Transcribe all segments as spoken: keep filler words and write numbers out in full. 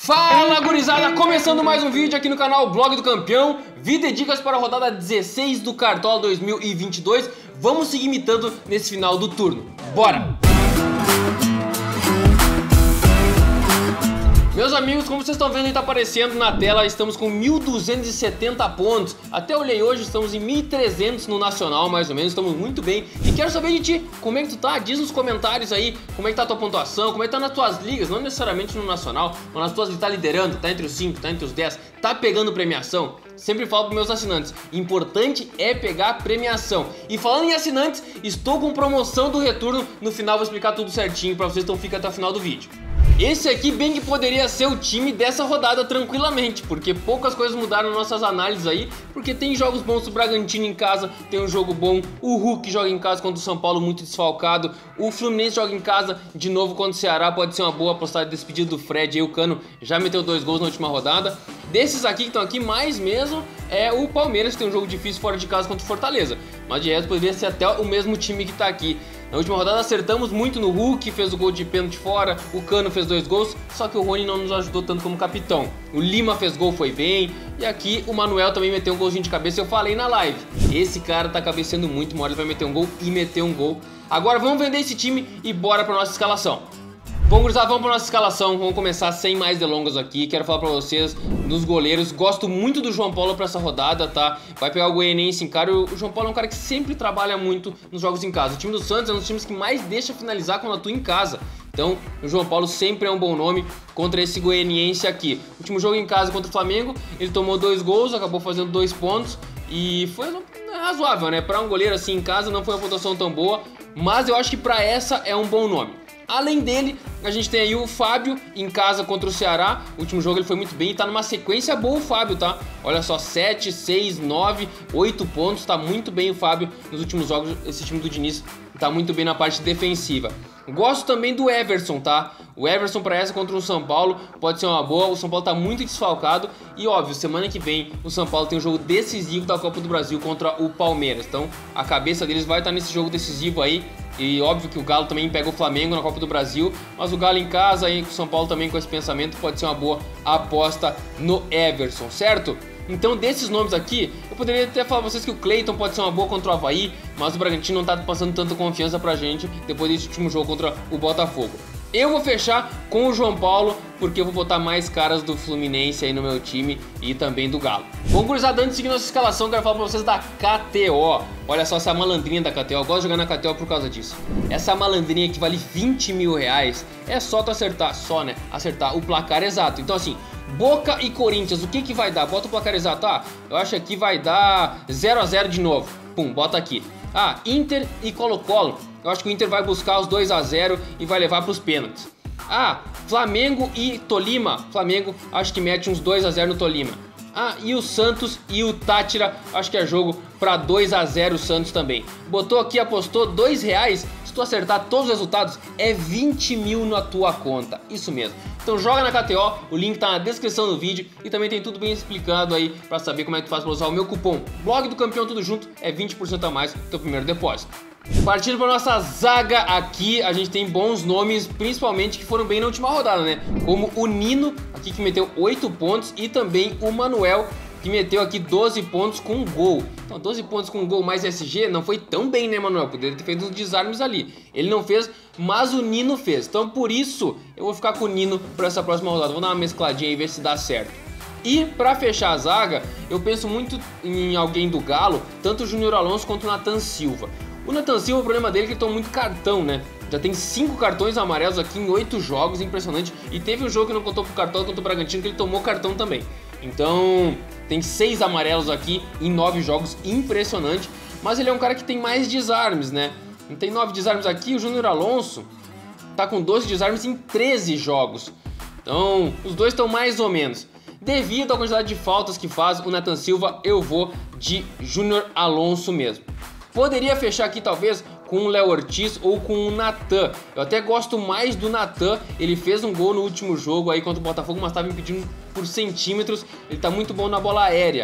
Fala, gurizada! Começando mais um vídeo aqui no canal Blog do Campeão. Vida e dicas para a rodada dezesseis do Cartola dois mil e vinte e dois. Vamos seguir imitando nesse final do turno. Bora! Meus amigos, como vocês estão vendo aí, tá aparecendo na tela, estamos com mil duzentos e setenta pontos. Até olhei hoje, estamos em mil e trezentos no Nacional, mais ou menos, estamos muito bem. E quero saber de ti, como é que tu tá? Diz nos comentários aí, como é que tá a tua pontuação, como é que tá nas tuas ligas, não necessariamente no Nacional, mas nas tuas ligas, tá liderando, tá entre os cinco, tá entre os dez, tá pegando premiação. Sempre falo pros meus assinantes, importante é pegar premiação. E falando em assinantes, estou com promoção do retorno, no final vou explicar tudo certinho pra vocês, então fica até o final do vídeo. Esse aqui bem que poderia ser o time dessa rodada tranquilamente, porque poucas coisas mudaram nas nossas análises aí, porque tem jogos bons, o Bragantino em casa tem um jogo bom, o Hulk joga em casa contra o São Paulo muito desfalcado, o Fluminense joga em casa de novo contra o Ceará, pode ser uma boa apostada despedida do Fred, aí o Cano já meteu dois gols na última rodada. Desses aqui que estão aqui, mais mesmo é o Palmeiras, que tem um jogo difícil fora de casa contra o Fortaleza, mas de resto poderia ser até o mesmo time que tá aqui. Na última rodada acertamos muito no Hulk, fez o gol de pênalti fora, o Cano fez dois gols, só que o Rony não nos ajudou tanto como capitão. O Lima fez gol, foi bem, e aqui o Manuel também meteu um golzinho de cabeça, eu falei na live. Esse cara tá cabeceando muito, uma hora ele vai meter um gol e meter um gol. Agora vamos vender esse time e bora pra nossa escalação. Bom, gurizada, vamos para nossa escalação, vamos começar sem mais delongas aqui. Quero falar para vocês nos goleiros, gosto muito do João Paulo para essa rodada, tá? Vai pegar o Goianiense em cara, o João Paulo é um cara que sempre trabalha muito nos jogos em casa. O time do Santos é um dos times que mais deixa finalizar quando atua em casa. Então, o João Paulo sempre é um bom nome contra esse Goianiense aqui. O último jogo em casa contra o Flamengo, ele tomou dois gols, acabou fazendo dois pontos e foi razoável, né? Para um goleiro assim em casa não foi uma pontuação tão boa, mas eu acho que para essa é um bom nome. Além dele, a gente tem aí o Fábio em casa contra o Ceará. O último jogo ele foi muito bem e tá numa sequência boa o Fábio, tá? Olha só, sete, seis, nove, oito pontos, tá muito bem o Fábio nos últimos jogos. Esse time do Diniz tá muito bem na parte defensiva. Gosto também do Everson, tá? O Everson para essa contra o São Paulo pode ser uma boa. O São Paulo tá muito desfalcado e óbvio, semana que vem o São Paulo tem um jogo decisivo da Copa do Brasil contra o Palmeiras. Então a cabeça deles vai estar nesse jogo decisivo aí. E óbvio que o Galo também pega o Flamengo na Copa do Brasil, mas o Galo em casa aí com o São Paulo também com esse pensamento pode ser uma boa aposta no Everson, certo? Então desses nomes aqui, eu poderia até falar pra vocês que o Cleiton pode ser uma boa contra o Avaí, mas o Bragantino não tá passando tanta confiança pra gente depois desse último jogo contra o Botafogo. Eu vou fechar com o João Paulo, porque eu vou botar mais caras do Fluminense aí no meu time e também do Galo. Bom, gurizada, antes de seguir nossa escalação, quero falar pra vocês da K T O. Olha só essa malandrinha da K T O, eu gosto de jogar na K T O por causa disso. Essa malandrinha que vale vinte mil reais, é só tu acertar, só né, acertar o placar exato. Então assim, Boca e Corinthians, o que que vai dar? Bota o placar exato, ah, eu acho que aqui vai dar zero a zero de novo. Pum, bota aqui. Ah, Inter e Colo-Colo. Eu acho que o Inter vai buscar os dois a zero e vai levar para os pênaltis. Ah, Flamengo e Tolima. Flamengo acho que mete uns dois a zero no Tolima. Ah, e o Santos e o Táchira, acho que é jogo para dois a zero o Santos também. Botou aqui, apostou dois reais. Se tu acertar todos os resultados, é vinte mil na tua conta. Isso mesmo. Então joga na K T O, o link tá na descrição do vídeo e também tem tudo bem explicado aí para saber como é que tu faz para usar o meu cupom Blog do Campeão tudo junto, é vinte por cento a mais do teu primeiro depósito. Partindo para nossa zaga aqui, a gente tem bons nomes, principalmente que foram bem na última rodada, né? Como o Nino, aqui que meteu oito pontos, e também o Manuel, que meteu aqui doze pontos com um gol. Então doze pontos com um gol mais S G não foi tão bem, né, Manuel? Poderia ter feito uns desarmes ali. Ele não fez, mas o Nino fez. Então por isso eu vou ficar com o Nino para essa próxima rodada. Vou dar uma mescladinha e ver se dá certo. E para fechar a zaga, eu penso muito em alguém do Galo, tanto o Júnior Alonso quanto o Nathan Silva. O Nathan Silva, o problema dele é que ele toma muito cartão, né? Já tem cinco cartões amarelos aqui em oito jogos, impressionante. E teve um jogo que não contou pro cartão contra o Bragantino, que ele tomou cartão também. Então, tem seis amarelos aqui em nove jogos, impressionante. Mas ele é um cara que tem mais desarmes, né? Não tem nove desarmes aqui, o Júnior Alonso tá com doze desarmes em treze jogos. Então, os dois estão mais ou menos. Devido à quantidade de faltas que faz o Nathan Silva, eu vou de Júnior Alonso mesmo. Poderia fechar aqui talvez com o Léo Ortiz ou com o Natan. Eu até gosto mais do Natan. Ele fez um gol no último jogo aí contra o Botafogo, mas estava impedindo por centímetros. Ele tá muito bom na bola aérea.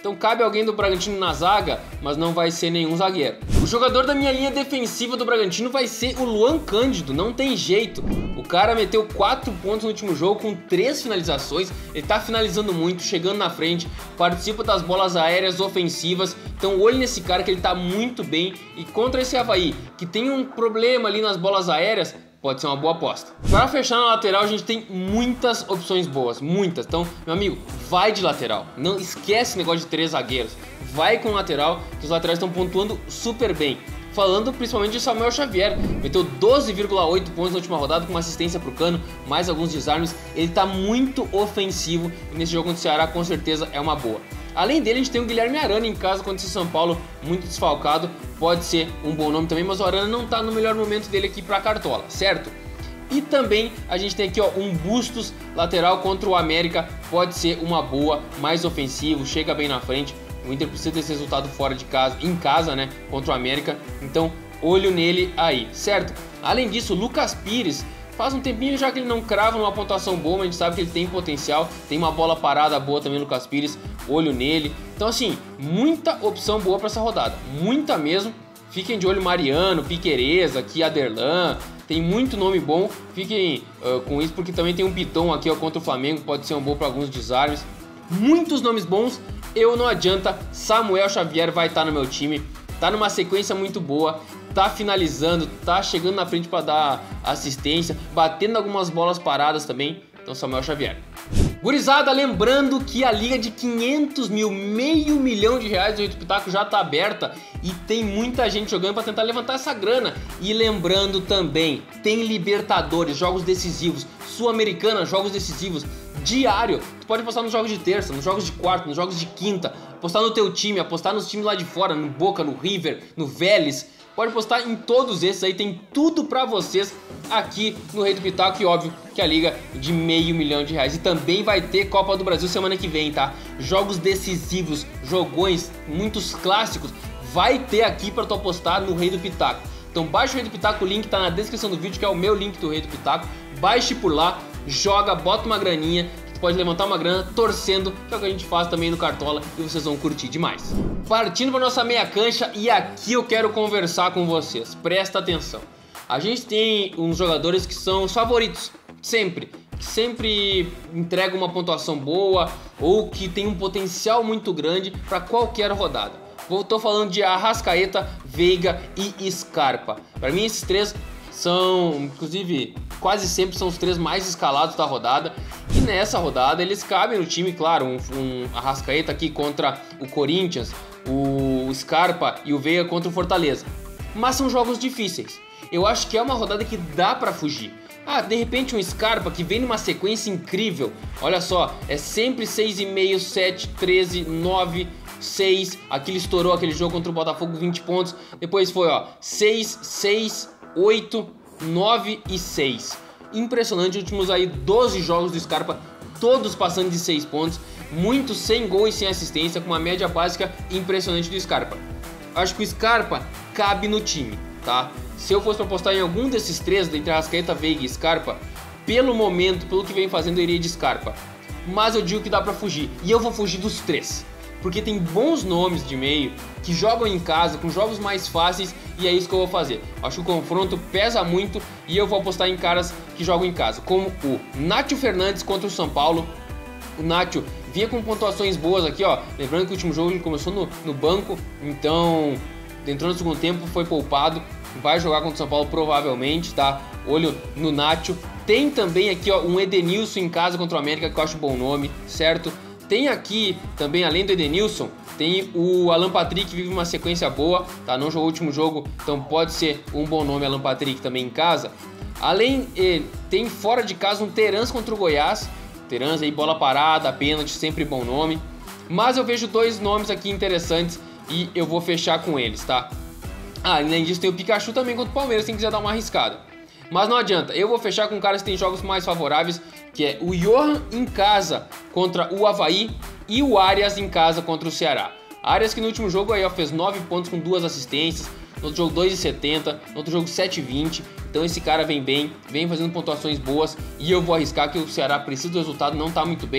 Então cabe alguém do Bragantino na zaga, mas não vai ser nenhum zagueiro. O jogador da minha linha defensiva do Bragantino vai ser o Luan Cândido, não tem jeito. O cara meteu quatro pontos no último jogo com três finalizações, ele tá finalizando muito, chegando na frente, participa das bolas aéreas ofensivas. Então olhe nesse cara que ele tá muito bem, e contra esse Avaí, que tem um problema ali nas bolas aéreas, pode ser uma boa aposta. Para fechar na lateral, a gente tem muitas opções boas, muitas. Então, meu amigo, vai de lateral. Não esquece o negócio de três zagueiros. Vai com lateral, que os laterais estão pontuando super bem. Falando principalmente de Samuel Xavier, meteu doze vírgula oito pontos na última rodada com uma assistência pro Cano, mais alguns desarmes. Ele tá muito ofensivo e nesse jogo contra o Ceará com certeza é uma boa. Além dele, a gente tem o Guilherme Arana em casa contra esse São Paulo, muito desfalcado, pode ser um bom nome também, mas o Arana não tá no melhor momento dele aqui pra Cartola, certo? E também a gente tem aqui ó, um Bustos lateral contra o América, pode ser uma boa, mais ofensivo, chega bem na frente. O Inter precisa desse resultado fora de casa, em casa, né, contra o América, então olho nele aí, certo? Além disso, o Lucas Pires, faz um tempinho já que ele não crava numa pontuação boa, mas a gente sabe que ele tem potencial, tem uma bola parada boa também o Lucas Pires, olho nele. Então assim, muita opção boa para essa rodada, muita mesmo. Fiquem de olho Mariano, Piquerez, aqui Aderlan, tem muito nome bom, fiquem uh, com isso porque também tem um Piton aqui ó, contra o Flamengo, pode ser um bom para alguns desarmes. Muitos nomes bons, eu não adianta, Samuel Xavier vai estar no meu time, tá numa sequência muito boa, tá finalizando, tá chegando na frente para dar assistência, batendo algumas bolas paradas também, então Samuel Xavier. Gurizada, lembrando que a liga de quinhentos mil, meio milhão de reais do Rei do Pitaco já tá aberta e tem muita gente jogando para tentar levantar essa grana. E lembrando também, tem Libertadores, jogos decisivos, Sul-Americana, jogos decisivos, diário. Tu pode apostar nos jogos de terça, nos jogos de quarta, nos jogos de quinta, apostar no teu time, apostar nos times lá de fora, no Boca, no River, no Vélez. Pode apostar em todos esses aí, tem tudo pra vocês aqui no Rei do Pitaco. E óbvio que a liga de meio milhão de reais. E também vai ter Copa do Brasil semana que vem, tá? Jogos decisivos, jogões, muitos clássicos, vai ter aqui pra tu apostar no Rei do Pitaco. Então baixa o Rei do Pitaco, o link tá na descrição do vídeo, que é o meu link do Rei do Pitaco. Baixe por lá, joga, bota uma graninha, pode levantar uma grana torcendo, que é o que a gente faz também no Cartola, e vocês vão curtir demais. Partindo para nossa meia cancha, e aqui eu quero conversar com vocês, presta atenção. A gente tem uns jogadores que são os favoritos, sempre, que sempre entregam uma pontuação boa, ou que tem um potencial muito grande para qualquer rodada. Estou falando de Arrascaeta, Veiga e Scarpa. Para mim esses três são, inclusive, quase sempre são os três mais escalados da rodada. E nessa rodada eles cabem no time, claro, um, um Arrascaeta aqui contra o Corinthians, o Scarpa e o Veiga contra o Fortaleza. Mas são jogos difíceis. Eu acho que é uma rodada que dá pra fugir. Ah, de repente um Scarpa que vem numa sequência incrível. Olha só, é sempre seis e meio, sete, treze, nove, seis. Aqui ele estourou aquele jogo contra o Botafogo, vinte pontos. Depois foi, ó, seis, seis, oito, nove e seis. Impressionante, últimos aí doze jogos do Scarpa, todos passando de seis pontos, muitos sem gol e sem assistência, com uma média básica impressionante do Scarpa. Acho que o Scarpa cabe no time, tá? Se eu fosse para apostar em algum desses três, entre Arrascaeta, Veiga e Scarpa, pelo momento, pelo que vem fazendo, eu iria de Scarpa. Mas eu digo que dá para fugir, e eu vou fugir dos três, porque tem bons nomes de meio que jogam em casa, com jogos mais fáceis, e é isso que eu vou fazer. Acho que o confronto pesa muito e eu vou apostar em caras que jogam em casa, como o Nátio Fernandes contra o São Paulo. O Nátio vinha com pontuações boas aqui, ó. Lembrando que o último jogo ele começou no, no banco, então entrou no segundo tempo, foi poupado. Vai jogar contra o São Paulo provavelmente, tá? Olho no Nátio. Tem também aqui, ó, um Edenilson em casa contra o América, que eu acho bom nome, certo? Tem aqui também, além do Edenilson, tem o Alan Patrick, que vive uma sequência boa, tá? Não jogou o último jogo, então pode ser um bom nome, Alan Patrick, também em casa. Além, eh, tem fora de casa um Terans contra o Goiás. Terans aí, bola parada, pênalti, sempre bom nome. Mas eu vejo dois nomes aqui interessantes e eu vou fechar com eles, tá? Ah, além disso tem o Pikachu também contra o Palmeiras, se quiser dar uma arriscada. Mas não adianta, eu vou fechar com caras que tem jogos mais favoráveis, que é o Johan em casa contra o Avaí e o Arias em casa contra o Ceará. Arias que no último jogo aí, ó, fez nove pontos com duas assistências, no outro jogo dois e setenta, no outro jogo sete e vinte, então esse cara vem bem, vem fazendo pontuações boas e eu vou arriscar que o Ceará precisa do resultado, não tá muito bem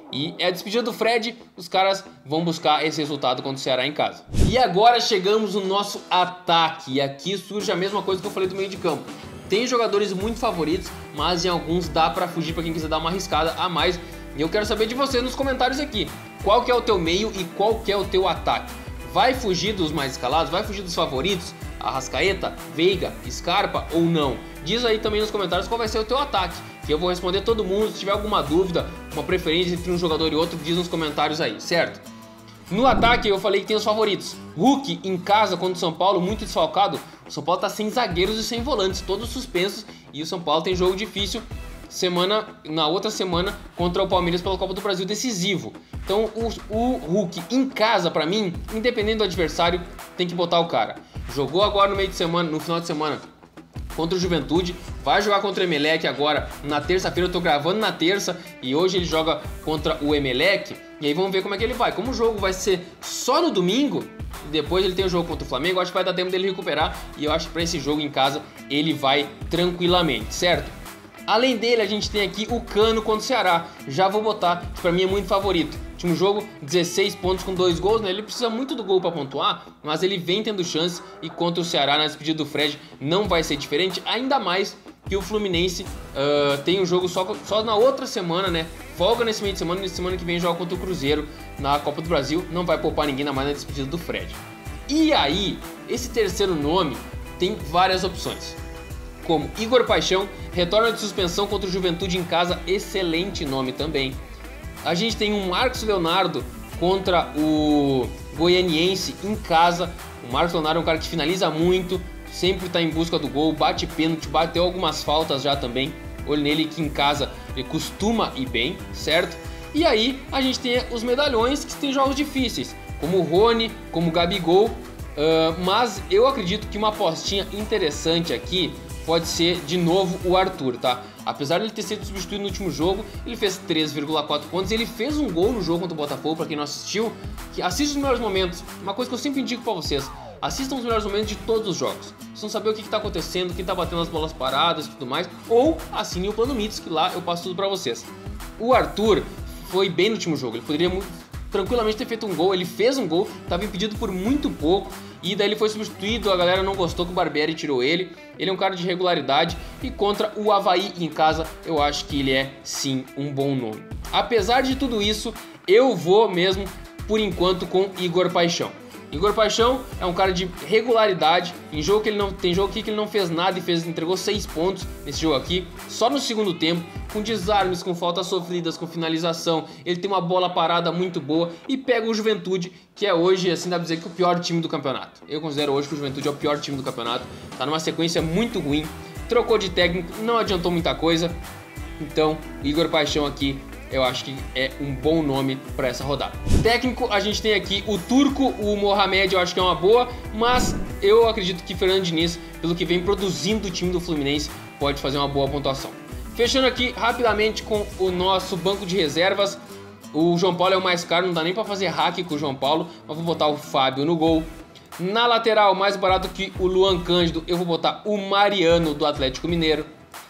E é a despedida do Fred, os caras vão buscar esse resultado contra o Ceará em casa. E agora chegamos no nosso ataque, e aqui surge a mesma coisa que eu falei do meio de campo. Tem jogadores muito favoritos, mas em alguns dá pra fugir pra quem quiser dar uma arriscada a mais. E eu quero saber de vocês nos comentários aqui, qual que é o teu meio e qual que é o teu ataque. Vai fugir dos mais escalados? Vai fugir dos favoritos? Arrascaeta, Veiga, Scarpa ou não? Diz aí também nos comentários qual vai ser o teu ataque, que eu vou responder todo mundo. Se tiver alguma dúvida, uma preferência entre um jogador e outro, diz nos comentários aí, certo? No ataque eu falei que tem os favoritos. Hulk em casa contra o São Paulo, muito desfalcado. O São Paulo tá sem zagueiros e sem volantes, todos suspensos, e o São Paulo tem jogo difícil semana, na outra semana contra o Palmeiras pela Copa do Brasil, decisivo. Então o, o Hulk em casa, pra mim, independente do adversário, tem que botar o cara. Jogou agora no meio de semana, no final de semana contra o Juventude, vai jogar contra o Emelec agora na terça-feira. Eu tô gravando na terça e hoje ele joga contra o Emelec, e aí vamos ver como é que ele vai. Como o jogo vai ser só no domingo e depois ele tem o jogo contra o Flamengo, eu acho que vai dar tempo dele recuperar, e eu acho que pra esse jogo em casa ele vai tranquilamente, certo? Além dele, a gente tem aqui o Cano contra o Ceará. Já vou botar, que pra mim é muito favorito. Último jogo, dezesseis pontos com dois gols, né? Ele precisa muito do gol pra pontuar, mas ele vem tendo chance, e contra o Ceará, na despedida do Fred, não vai ser diferente. Ainda mais que o Fluminense uh, tem um jogo só, só na outra semana, né? Folga nesse meio de semana, e nesse semana que vem joga contra o Cruzeiro na Copa do Brasil. Não vai poupar ninguém, ainda mais na despedida do Fred. E aí, esse terceiro nome tem várias opções, como Igor Paixão, retorna de suspensão contra o Juventude em casa, excelente nome também. A gente tem um Marcos Leonardo contra o Goianiense em casa. O Marcos Leonardo é um cara que finaliza muito, sempre está em busca do gol, bate pênalti, bateu algumas faltas já também. Olho nele que em casa ele costuma ir bem, certo? E aí a gente tem os medalhões que tem jogos difíceis, como o Rony, como o Gabigol. Uh, mas eu acredito que uma apostinha interessante aqui pode ser de novo o Arthur, tá? Apesar de ele ter sido substituído no último jogo, ele fez três vírgula quatro pontos, ele fez um gol no jogo contra o Botafogo. Pra quem não assistiu, que assiste os melhores momentos. Uma coisa que eu sempre indico pra vocês: assistam os melhores momentos de todos os jogos. Vocês vão saber o que, que tá acontecendo, quem tá batendo as bolas paradas e tudo mais. Ou assinem o Plano Mitos, que lá eu passo tudo pra vocês. O Arthur foi bem no último jogo, ele poderia muito tranquilamente ter feito um gol, ele fez um gol, estava impedido por muito pouco, e daí ele foi substituído, a galera não gostou que o Barbieri tirou ele. Ele é um cara de regularidade, e contra o Avaí em casa, eu acho que ele é sim um bom nome. Apesar de tudo isso, eu vou mesmo, por enquanto, com Igor Paixão. Igor Paixão é um cara de regularidade. Em jogo que ele não tem jogo aqui que ele não fez nada e fez entregou seis pontos nesse jogo aqui, só no segundo tempo, com desarmes, com faltas sofridas, com finalização. Ele tem uma bola parada muito boa e pega o Juventude, que é hoje, assim, dá pra dizer que o pior time do campeonato. Eu considero hoje que o Juventude é o pior time do campeonato. Tá numa sequência muito ruim, trocou de técnico, não adiantou muita coisa. Então, Igor Paixão aqui, eu acho que é um bom nome para essa rodada. Técnico, a gente tem aqui o Turco, o Mohamed, eu acho que é uma boa, mas eu acredito que Fernando Diniz, pelo que vem produzindo o time do Fluminense, pode fazer uma boa pontuação. Fechando aqui rapidamente com o nosso banco de reservas, o João Paulo é o mais caro, não dá nem para fazer hack com o João Paulo, mas vou botar o Fábio no gol. Na lateral, mais barato que o Luan Cândido, eu vou botar o Mariano do Atlético Mineiro.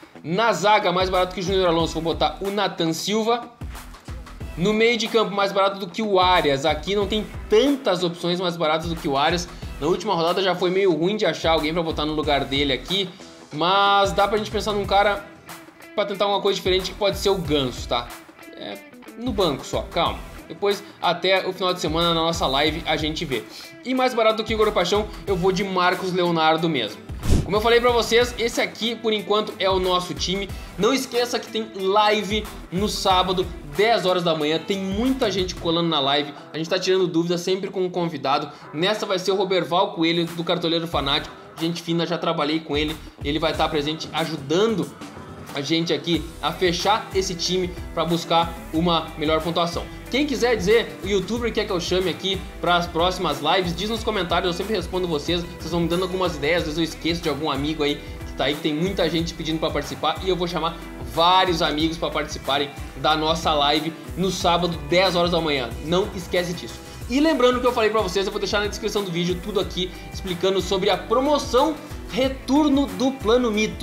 Na zaga, mais barato que o Júnior Alonso, vou botar o Nathan Silva. No meio de campo, mais barato do que o Arias. Aqui não tem tantas opções mais baratas do que o Arias. Na última rodada já foi meio ruim de achar alguém pra botar no lugar dele aqui, mas dá pra gente pensar num cara pra tentar uma coisa diferente, que pode ser o Ganso, tá? É no banco só, calma. Depois, até o final de semana, na nossa live, a gente vê. E mais barato do que o Igor Paixão, eu vou de Marcos Leonardo mesmo. Como eu falei pra vocês, esse aqui, por enquanto, é o nosso time. Não esqueça que tem live no sábado, dez horas da manhã. Tem muita gente colando na live. A gente tá tirando dúvidas sempre com um convidado. Nessa vai ser o Roberval Coelho, do Cartoleiro Fanático. Gente fina, já trabalhei com ele. Ele vai estar presente ajudando a gente aqui a fechar esse time para buscar uma melhor pontuação. Quem quiser dizer o youtuber que quer que eu chame aqui para as próximas lives, diz nos comentários, eu sempre respondo vocês. Vocês vão me dando algumas ideias, às vezes eu esqueço de algum amigo aí que tá aí, que tem muita gente pedindo para participar, e eu vou chamar vários amigos para participarem da nossa live no sábado, dez horas da manhã. Não esquece disso. E lembrando que eu falei para vocês, eu vou deixar na descrição do vídeo tudo aqui explicando sobre a promoção Retorno do Plano Mitos.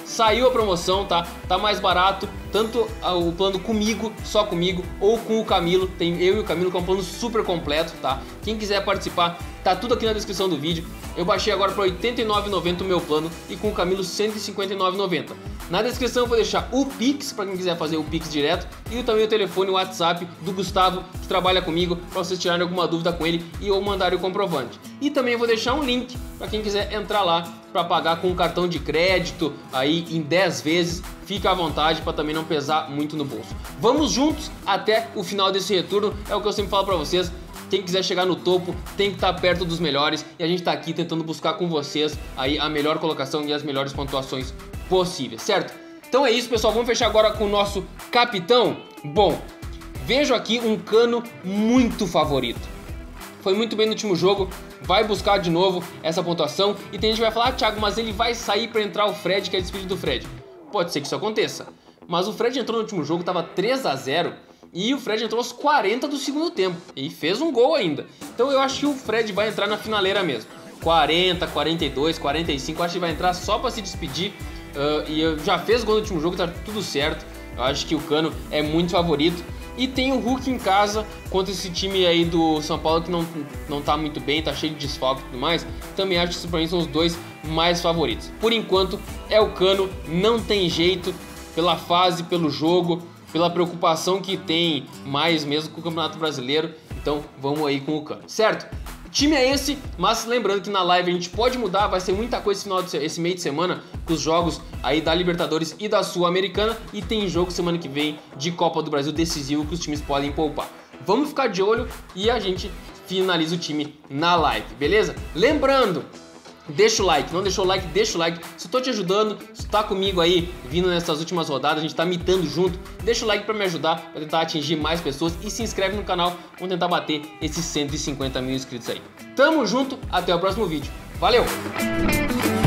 saiu a promoção, tá? Tá mais barato, tanto o plano comigo, só comigo, ou com o Camilo. Tem eu e o Camilo, que é um plano super completo, tá? Quem quiser participar, tá tudo aqui na descrição do vídeo. Eu baixei agora para oitenta e nove reais e noventa centavos o meu plano e com o Camilo cento e cinquenta e nove reais e noventa centavos. Na descrição eu vou deixar o Pix, para quem quiser fazer o Pix direto, e também o telefone e o WhatsApp do Gustavo, que trabalha comigo, para vocês tirarem alguma dúvida com ele e ou mandarem o comprovante. E também vou deixar um link para quem quiser entrar lá para pagar com um cartão de crédito aí em dez vezes. Fica à vontade para também não pesar muito no bolso. Vamos juntos até o final desse retorno, é o que eu sempre falo para vocês. Quem quiser chegar no topo tem que estar perto dos melhores e a gente está aqui tentando buscar com vocês aí a melhor colocação e as melhores pontuações possíveis, certo? Então é isso, pessoal, vamos fechar agora com o nosso capitão. Bom, vejo aqui um Cano muito favorito. Foi muito bem no último jogo, vai buscar de novo essa pontuação e tem gente que vai falar: ah, Thiago, mas ele vai sair para entrar o Fred, que é a despedida do Fred. Pode ser que isso aconteça, mas o Fred entrou no último jogo, estava três a zero. E o Fred entrou aos quarenta do segundo tempo e fez um gol ainda. Então eu acho que o Fred vai entrar na finaleira mesmo. quarenta, quarenta e dois, quarenta e cinco, acho que vai entrar só para se despedir. Uh, e já fez gol no último jogo, tá tudo certo. Eu acho que o Cano é muito favorito. E tem o Hulk em casa contra esse time aí do São Paulo que não, não tá muito bem, tá cheio de desfalque e tudo mais. Também acho que esses pra mim são os dois mais favoritos. Por enquanto é o Cano, não tem jeito, pela fase, pelo jogo, pela preocupação que tem mais mesmo com o Campeonato Brasileiro. Então vamos aí com o Cano, certo? O time é esse, mas lembrando que na live a gente pode mudar, vai ser muita coisa esse, final de, esse meio de semana, com os jogos aí da Libertadores e da Sul-Americana, e tem jogo semana que vem de Copa do Brasil decisivo que os times podem poupar. Vamos ficar de olho e a gente finaliza o time na live, beleza? Lembrando, deixa o like, não deixou o like, deixa o like. Se eu tô te ajudando, se tá comigo aí, vindo nessas últimas rodadas, a gente tá mitando junto, deixa o like pra me ajudar, pra tentar atingir mais pessoas e se inscreve no canal, vamos tentar bater esses cento e cinquenta mil inscritos aí. Tamo junto, até o próximo vídeo. Valeu!